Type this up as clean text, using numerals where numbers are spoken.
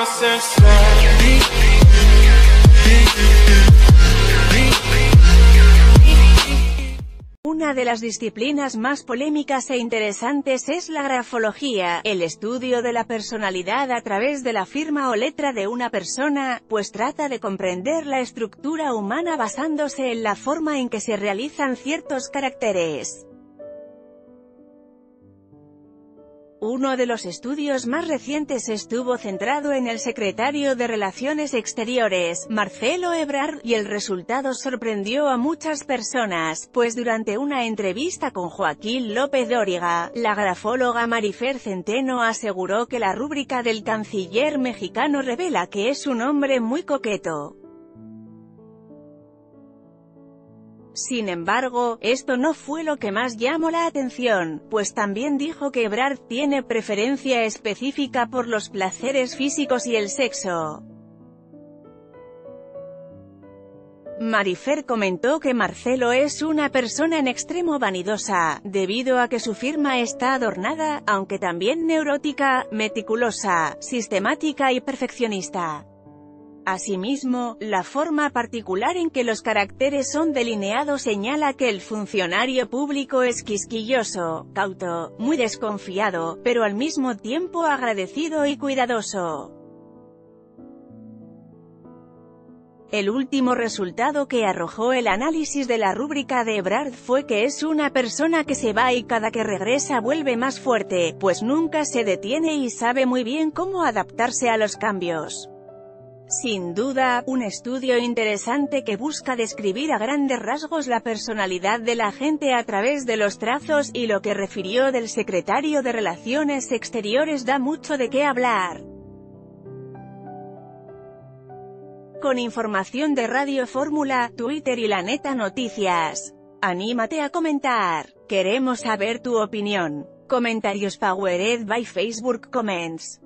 Una de las disciplinas más polémicas e interesantes es la grafología, el estudio de la personalidad a través de la firma o letra de una persona, pues trata de comprender la estructura humana basándose en la forma en que se realizan ciertos caracteres. Uno de los estudios más recientes estuvo centrado en el secretario de Relaciones Exteriores, Marcelo Ebrard, y el resultado sorprendió a muchas personas, pues durante una entrevista con Joaquín López Dóriga, la grafóloga Marifer Centeno aseguró que la rúbrica del canciller mexicano revela que es un hombre muy coqueto. Sin embargo, esto no fue lo que más llamó la atención, pues también dijo que Ebrard tiene preferencia específica por los placeres físicos y el sexo. Marifer comentó que Marcelo es una persona en extremo vanidosa, debido a que su firma está adornada, aunque también neurótica, meticulosa, sistemática y perfeccionista. Asimismo, la forma particular en que los caracteres son delineados señala que el funcionario público es quisquilloso, cauto, muy desconfiado, pero al mismo tiempo agradecido y cuidadoso. El último resultado que arrojó el análisis de la rúbrica de Ebrard fue que es una persona que se va y cada que regresa vuelve más fuerte, pues nunca se detiene y sabe muy bien cómo adaptarse a los cambios. Sin duda, un estudio interesante que busca describir a grandes rasgos la personalidad de la gente a través de los trazos, y lo que refirió del secretario de Relaciones Exteriores da mucho de qué hablar. Con información de Radio Fórmula, Twitter y La Neta Noticias. Anímate a comentar. Queremos saber tu opinión. Comentarios powered by Facebook Comments.